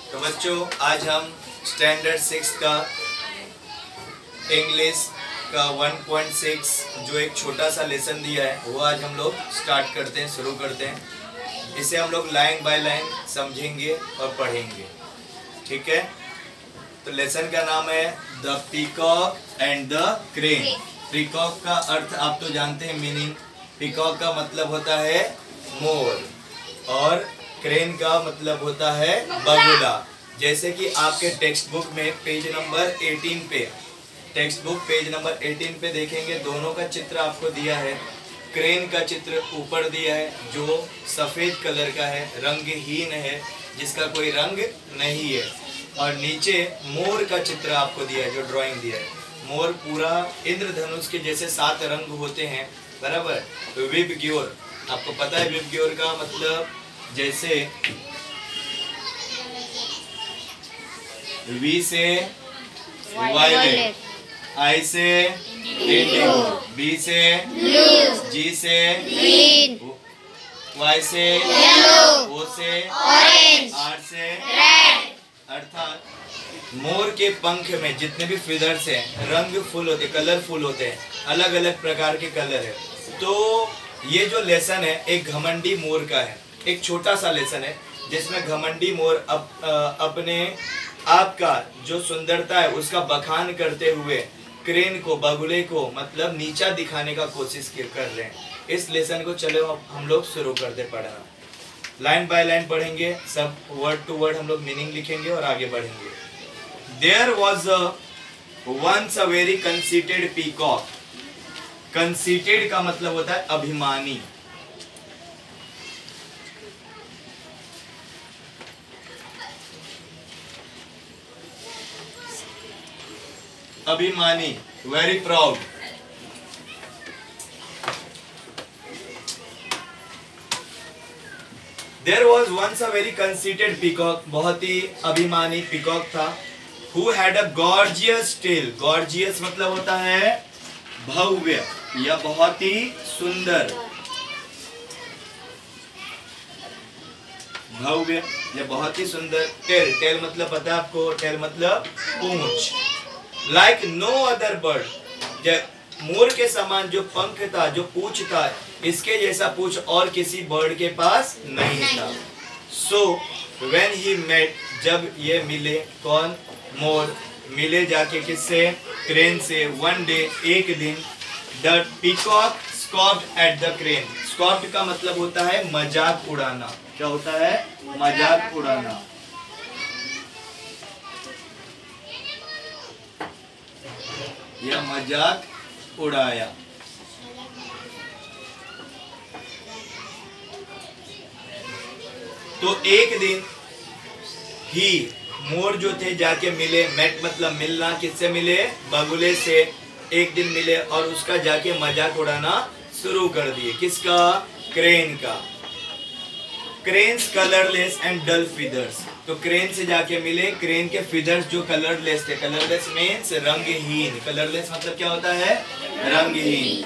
तो बच्चों आज हम स्टैंडर्ड 6 का इंग्लिश का 1.6 जो एक छोटा सा लेसन दिया है वो आज हम लोग स्टार्ट करते हैं, शुरू करते हैं। इसे हम लोग लाइन बाय लाइन समझेंगे और पढ़ेंगे, ठीक है। तो लेसन का नाम है the peacock and the crane. Peacock का अर्थ आप तो जानते हैं, मीनिंग। पीकॉक का मतलब होता है मोर और क्रेन का मतलब होता है बगुला। जैसे कि आपके टेक्स्ट बुक में पेज नंबर 18 पे, टेक्स्ट बुक पेज नंबर 18 पे देखेंगे, दोनों का चित्र आपको दिया है। क्रेन का चित्र ऊपर दिया है जो सफ़ेद कलर का है, रंगहीन है, जिसका कोई रंग नहीं है, और नीचे मोर का चित्र आपको दिया है जो ड्राइंग दिया है। मोर पूरा इंद्रधनुष के जैसे 7 रंग होते हैं, बराबर। तो विबग्योर, आपको पता है विबग्योर का मतलब, जैसे वी से वायलेट, आई से इंडिगो, बी से ब्लू, जी से ग्रीन, वाई से येलो, ओ से ऑरेंज, आर से रेड। अर्थात मोर के पंख में जितने भी फीदर्स हैं रंग फुल होते, कलरफुल होते हैं, अलग अलग प्रकार के कलर है। तो ये जो लेसन है एक घमंडी मोर का है, एक छोटा सा लेसन है जिसमें घमंडी मोर अपने आप का जो सुंदरता है उसका बखान करते हुए क्रेन को, बगुले को मतलब नीचा दिखाने का कोशिश कर रहे हैं। इस लेसन को चलो हम लोग शुरू करते पढ़ना। लाइन बाय लाइन पढ़ेंगे, सब वर्ड टू वर्ड हम लोग मीनिंग लिखेंगे और आगे बढ़ेंगे। There was once a very conceited peacock. Conceited का मतलब होता है अभिमानी। अभिमानी, very proud. There was once a very conceited peacock. बहुत ही अभिमानी पीकॉक था। Who had a gorgeous tail. Gorgeous मतलब होता है भव्य या बहुत ही सुंदर, भव्य या बहुत ही सुंदर। टेल, टेल मतलब पता है आपको, टेल मतलब पूंछ। Like no other bird. मोर के समान जो पंख था, जो पूंछ था, इसके जैसा पूंछ और किसी बर्ड के पास नहीं था। So when he met, जब ये मिले, कौन? मोर मिले जाके किससे? क्रेन से। One day, एक दिन, the peacock scoffed at the crane. Scoffed का मतलब होता है मजाक उड़ाना। क्या होता है? मजाक उड़ाना। या मजाक उड़ाया। तो एक दिन ही मोर जो थे जाके मिले, मेट मतलब मिलना, किससे मिले? बगुले से। एक दिन मिले और उसका जाके मजाक उड़ाना शुरू कर दिए। किसका? क्रेन का। Cranes colourless and dull feathers. तो क्रेन से जाके मिले, क्रेन के फीदर्स जो कलरलेस थे। कलरलेस मीन्स रंगहीन। कलरलेस मतलब क्या होता है? रंगहीन।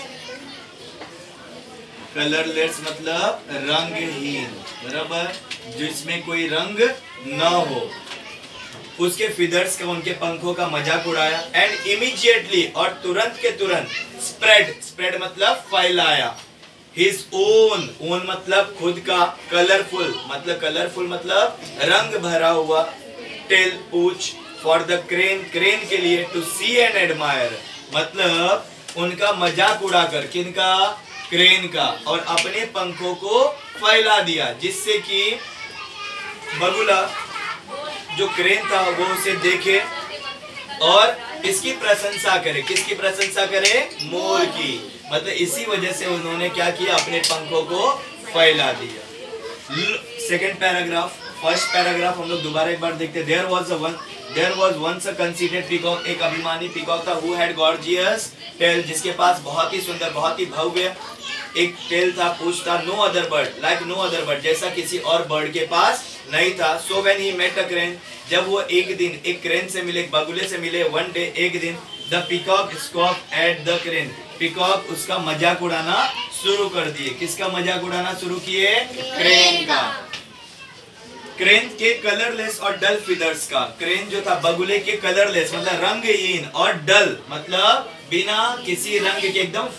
कलरलेस मतलब रंगहीन, बराबर, जिसमें कोई रंग न हो। उसके फीदर्स का, उनके पंखों का मजाक उड़ाया। एंड इमीडिएटली, और तुरंत के तुरंत, स्प्रेड, स्प्रेड मतलब फैलाया। His own, own मतलब खुद का, कलरफुल मतलब, कलरफुल मतलब रंग भरा हुआ, tell Poonch, for the crane, crane के लिए, टू सी एंड एडमायर मतलब उनका मजाक उड़ाकर, किनका? क्रेन का, और अपने पंखों को फैला दिया, जिससे कि बगुला जो क्रेन था वो उसे देखे और इसकी प्रशंसा करे। किसकी प्रशंसा करे? मोर की। मतलब इसी वजह से उन्होंने क्या किया? अपने पंखों को फैला दिया। सेकेंड पैराग्राफ, फर्स्ट पैराग्राफ हम लोग दोबारा एक बार देखते हैं। There was once a conceited peacock. एक अभिमानी पीकॉक था। Who had gorgeous tail. जिसके पास बहुत ही सुंदर, बहुत ही भव्य एक टेल था, पूंछ था। No other bird, like no other bird, जैसा किसी और बर्ड के पास नहीं था। So when he met a crane, जब वो एक दिन एक क्रेन से मिले, एक बगुले से मिले, one day एक दिन, the peacock scoffed at the crane. Peacock उसका मजाक उड़ाना शुरू कर दिए। किसका मजाक उड़ाना शुरू किए? क्रेन का। क्रेन के कलरलेस और डल फीदर्स का, क्रेन जो था बगुले के कलरलेस मतलब रंगहीन और डल मतलब बिना किसी रंग के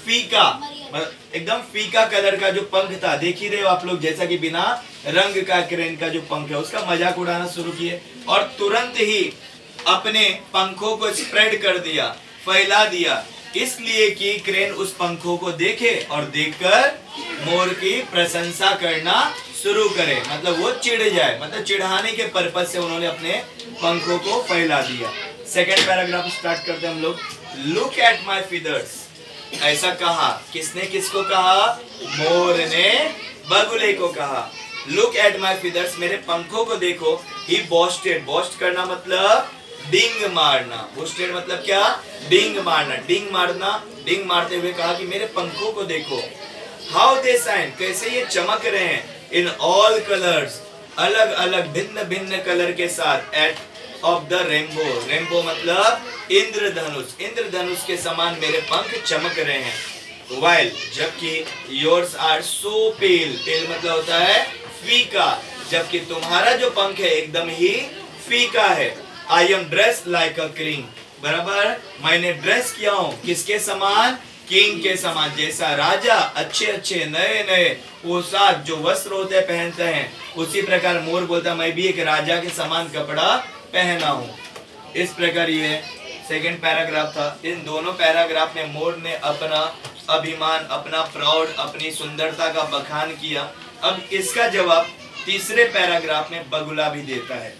एकदम फीका कलर का जो पंख था, देख ही रहे हो आप लोग, जैसा कि बिना रंग का क्रेन का जो पंख है उसका मजाक उड़ाना शुरू किए और तुरंत ही अपने पंखों को स्प्रेड कर दिया, फैला दिया, इसलिए कि क्रेन उस पंखों को देखे और देखकर मोर की प्रशंसा करना शुरू करे, मतलब वो चिढ़ जाए, मतलब चिढ़ाने के पर्पज से उन्होंने अपने पंखों को फैला दिया। सेकेंड पैराग्राफ स्टार्ट करते हैं हम लोग। लुक एट माई फीदर्स, ऐसा कहा, किसने किसको कहा? मोर ने बगुले को कहा। लुक एट माई फीदर्स, मेरे पंखों को देखो। ही बोस्टेड, बोस्ट करना मतलब डिंग मारना, बोस्टेड मतलब क्या? डिंग मारना, डिंग मारना, डिंग मारते हुए कहा कि मेरे पंखों को देखो। हाउ दे शाइन, कैसे ये चमक रहे हैं। इन ऑल कलर्स, अलग अलग भिन्न भिन्न कलर के साथ। At of the rainbow, rainbow मतलब इंद्रधनुष, इंद्रधनुष के समान मेरे पंख चमक रहे हैं। वाइल, जबकि योर्स आर सो पेल, पेल मतलब होता है फीका, जबकि तुम्हारा जो पंख है एकदम ही फीका है। I am dress like a king, बराबर मैंने ड्रेस किया हूँ किसके समान? किंग के समान, जैसा राजा अच्छे अच्छे नए नए पोशाक जो वस्त्र होते हैं पहनते हैं, उसी प्रकार मोर बोलता मैं भी एक राजा के समान कपड़ा पहना हूँ। इस प्रकार ये सेकंड पैराग्राफ था। इन दोनों पैराग्राफ में मोर ने अपना अभिमान, अपना प्राउड, अपनी सुंदरता का बखान किया। अब इसका जवाब तीसरे पैराग्राफ में बगुला भी देता है।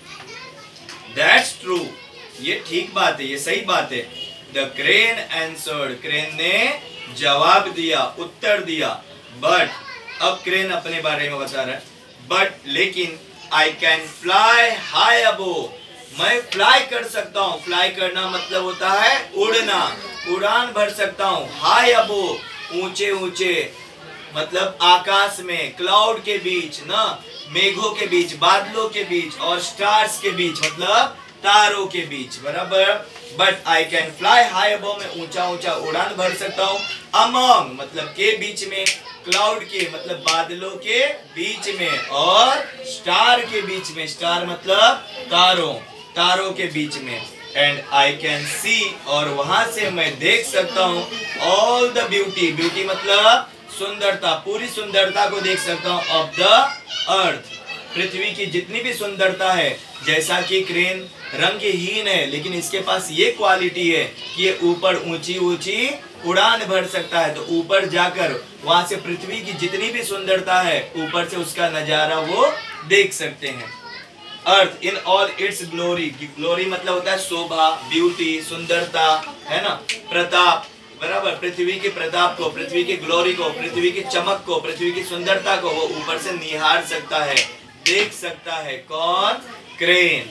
दैट्स ट्रू, ये ठीक बात है, ये सही बात है। द क्रेन आंसर्ड, क्रेन ने जवाब दिया, उत्तर दिया। बट, अब क्रेन अपने बारे में बता रहा है, बट लेकिन I can fly high above, मैं फ्लाई कर सकता हूँ। फ्लाई करना मतलब होता है उड़ना, उड़ान भर सकता हूँ। हाई अबोव, ऊंचे ऊंचे मतलब आकाश में, क्लाउड के बीच ना, मेघों के बीच, बादलों के बीच और स्टार्स के बीच मतलब तारों के बीच, बराबर। But I can fly high above, मैं ऊंचा ऊंचा उड़ान भर सकता हूँ। अमंग मतलब के बीच में, क्लाउड के मतलब बादलों के बीच में और स्टार के बीच में, स्टार मतलब तारों, तारों के बीच में। एंड आई कैन सी, और वहां से मैं देख सकता हूँ ऑल द ब्यूटी, ब्यूटी मतलब सुंदरता, पूरी सुंदरता को देख सकता हूँ। ऑफ द अर्थ, पृथ्वी की जितनी भी सुंदरता है। जैसा कि क्रेन रंगहीन है लेकिन इसके पास ये क्वालिटी है कि ये ऊपर ऊंची ऊंची उड़ान भर सकता है, तो ऊपर जाकर वहां से पृथ्वी की जितनी भी सुंदरता है ऊपर से उसका नजारा वो देख सकते हैं। Earth in all its glory, glory मतलब होता है शोभा, ब्यूटी, सुंदरता, है ना, प्रताप, बराबर। पृथ्वी के प्रताप को, पृथ्वी की ग्लोरी को, पृथ्वी की चमक को, पृथ्वी की सुंदरता को वो ऊपर से निहार सकता है, देख सकता है। कौन? क्रेन।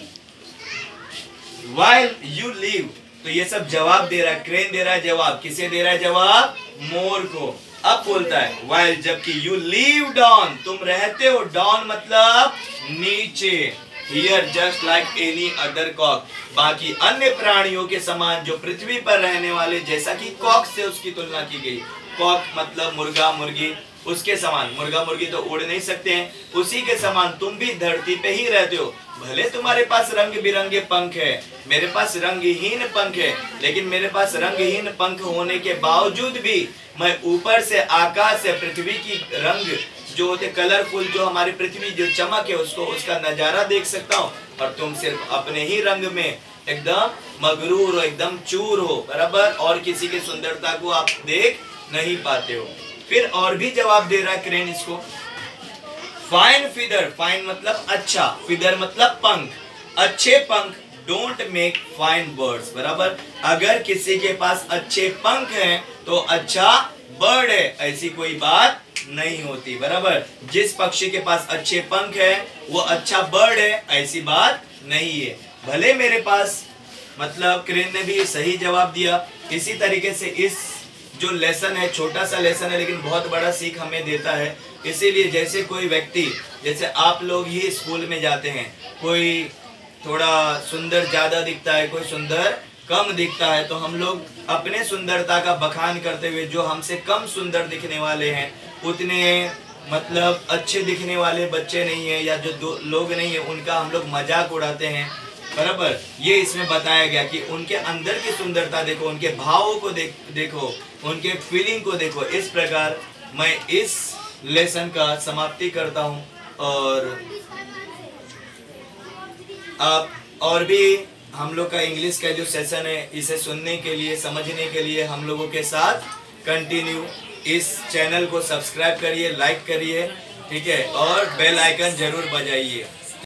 While you live, तो ये सब जवाब दे रहा है, क्रेन दे रहा है जवाब, किसे दे रहा है जवाब? मोर को। अब बोलता है while, जबकि you live down, तुम रहते हो, down मतलब नीचे, here just like any other cock, बाकी अन्य प्राणियों के समान जो पृथ्वी पर रहने वाले, जैसा कि कॉक से उसकी तुलना की गई। कॉक मतलब मुर्गा मुर्गी, उसके समान। मुर्गा मुर्गी तो उड़ नहीं सकते हैं, उसी के समान तुम भी धरती पे ही रहते हो। भले तुम्हारे पास रंग बिरंगे पंख है, मेरे पास रंगहीन पंख है, लेकिन मेरे पास रंगहीन पंख होने के बावजूद भी मैं ऊपर से, आकाश से पृथ्वी की रंग जो होते कलरफुल, जो हमारी पृथ्वी जो चमक है उसको, उसका नजारा देख सकता हूँ। और तुम सिर्फ अपने ही रंग में एकदम मगरूर हो, एकदम चूर हो, बराबर, और किसी की सुंदरता को आप देख नहीं पाते हो। फिर और भी जवाब दे रहा है क्रेन इसको। फाइन फीदर, फाइन मतलब अच्छा, फीदर मतलब पंख, अच्छे पंख डोंट मेक फाइन बर्ड्स, बराबर। अगर किसी के पास अच्छे पंख हैं तो अच्छा बर्ड है, ऐसी कोई बात नहीं होती, बराबर। जिस पक्षी के पास अच्छे पंख है वो अच्छा बर्ड है, ऐसी बात नहीं है। भले मेरे पास, मतलब क्रेन ने भी सही जवाब दिया। इसी तरीके से इस जो लेसन है, छोटा सा लेसन है लेकिन बहुत बड़ा सीख हमें देता है। इसीलिए जैसे कोई व्यक्ति, जैसे आप लोग ही स्कूल में जाते हैं, कोई थोड़ा सुंदर ज्यादा दिखता है, कोई सुंदर कम दिखता है, तो हम लोग अपने सुंदरता का बखान करते हुए जो हमसे कम सुंदर दिखने वाले हैं उतने मतलब अच्छे दिखने वाले बच्चे नहीं है या जो दो लोग नहीं है उनका हम लोग मजाक उड़ाते हैं, बराबर। ये इसमें बताया गया कि उनके अंदर की सुंदरता देखो, उनके भावों को देखो, उनके फीलिंग को देखो। इस प्रकार मैं इस लेसन का समाप्ति करता हूँ और आप और भी हम लोग का इंग्लिश का जो सेशन है इसे सुनने के लिए, समझने के लिए हम लोगों के साथ कंटिन्यू इस चैनल को सब्सक्राइब करिए, लाइक करिए, ठीक है, और बेल आइकन जरूर बजाइए।